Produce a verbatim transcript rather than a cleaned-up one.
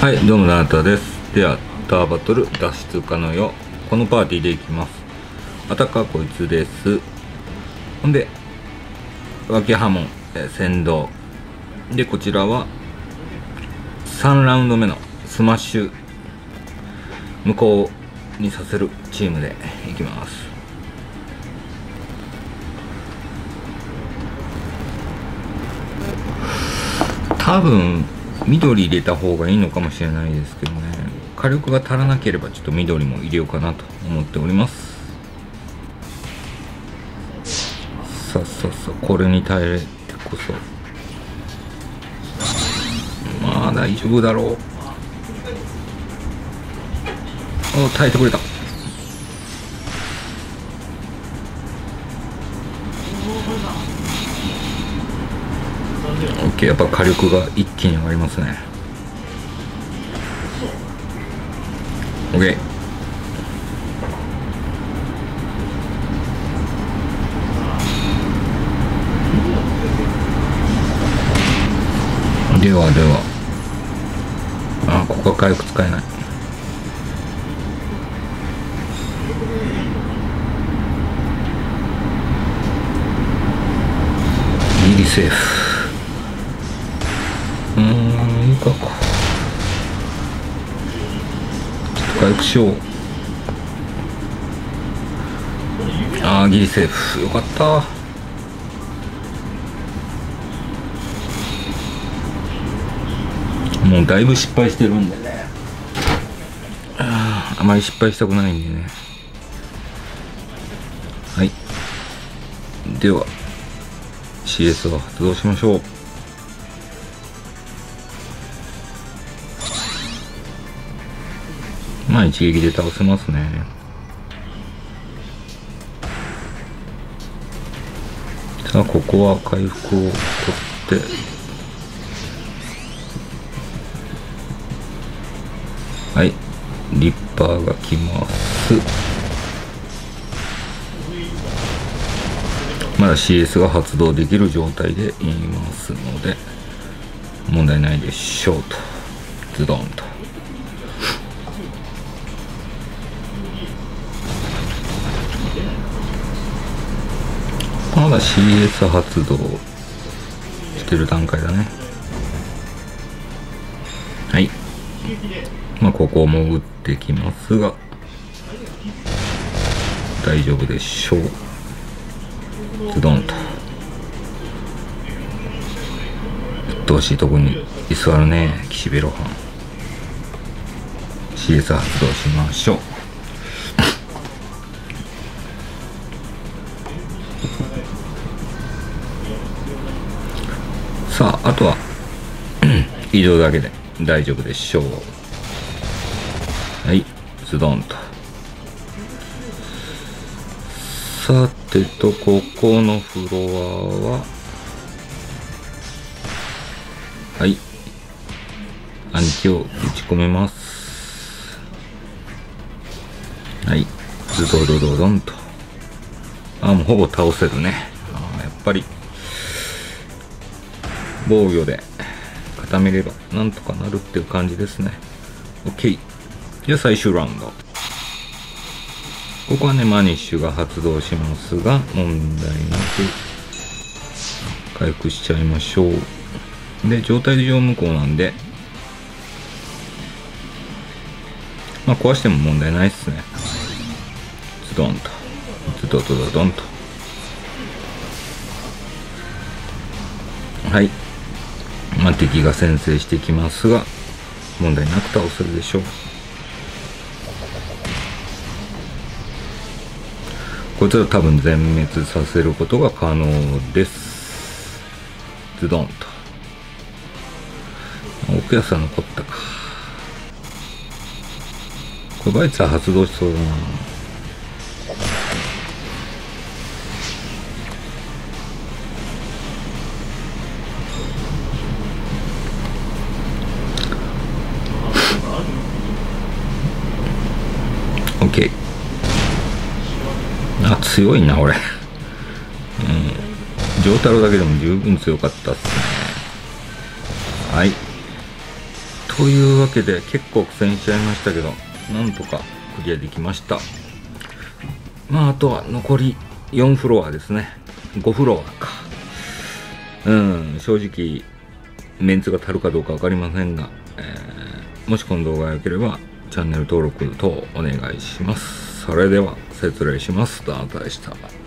はい、どうもナナタです。ではターバトル脱出可能よ。このパーティーでいきます。アタッカーこいつです。ほんで脇刃文、えー、先導で、こちらはさんラウンド目のスマッシュ無効にさせるチームでいきます。多分緑入れた方がいいのかもしれないですけどね。火力が足らなければちょっと緑も入れようかなと思っております。さあさあさあ、これに耐えてこそまあ大丈夫だろう。お、耐えてくれた。オッケー、やっぱ火力が一気に上がりますね。オッケー。ではでは、あ、ここは回復使えない。ギリセーフ。うーん、いいか。ちょっと回復しよう。あー、ギリセーフ。よかった。もうだいぶ失敗してるんでね、あ, あまり失敗したくないんでね。はい、では シーエス を発動しましょう。まあ一撃で倒せますね。さあ、ここは回復を取って、はい、リッパーが来ます。まだ シーエス が発動できる状態でいますので問題ないでしょうと。ズドンと。まだ シーエス 発動してる段階だね。はい、まあここも打ってきますが大丈夫でしょう。ズドンと。うっとうしいとこに居座るね、岸辺露伴。 シーエス 発動しましょう。さあ、あとは移動だけで大丈夫でしょう。はい、ズドンと。さてと、ここのフロアは、はい、兄貴を打ち込めます。はい、ズドドドドンと。あ、もうほぼ倒せるね。あ、やっぱり防御で固めればなんとかなるっていう感じですね。 OK。 じゃあ最終ラウンド。ここはね、マニッシュが発動しますが問題なく回復しちゃいましょう。で、状態上無効なんで、まあ壊しても問題ないっすね。ズドンと、ズドドドドンと。はい、まあ敵が先制してきますが問題なく倒せるでしょう。こいつら多分全滅させることが可能です。ズドンと。奥安は残ったか。これバイツは発動しそうだな。オッケー。あ、強いな俺。うん、丈太郎だけでも十分強かったっすね。はい、 というわけで結構苦戦しちゃいましたけど、なんとかクリアできました。まああとは残りよんフロアですね。ごフロアか。うん、正直メンツが足るかどうか分かりませんが、えー、もしこの動画が良ければチャンネル登録等お願いします。それでは失礼します。どなたでした。